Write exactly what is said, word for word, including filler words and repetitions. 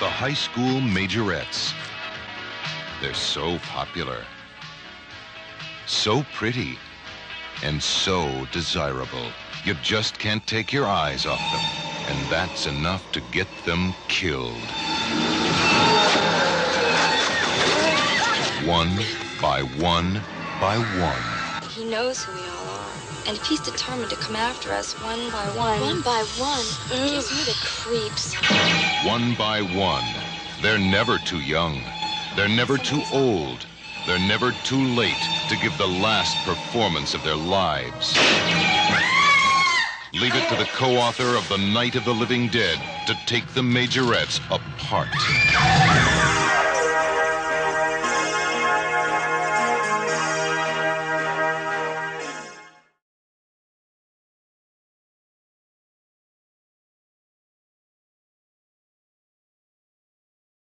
The high school Majorettes. They're so popular, so pretty, and so desirable. You just can't take your eyes off them, and that's enough to get them killed. One by one by one. He knows who we all are. And if he's determined to come after us one by one... One by one? It gives me the creeps. One by one. They're never too young. They're never too old. They're never too late to give the last performance of their lives. Leave it to the co-author of The Night of the Living Dead to take the Majorettes apart.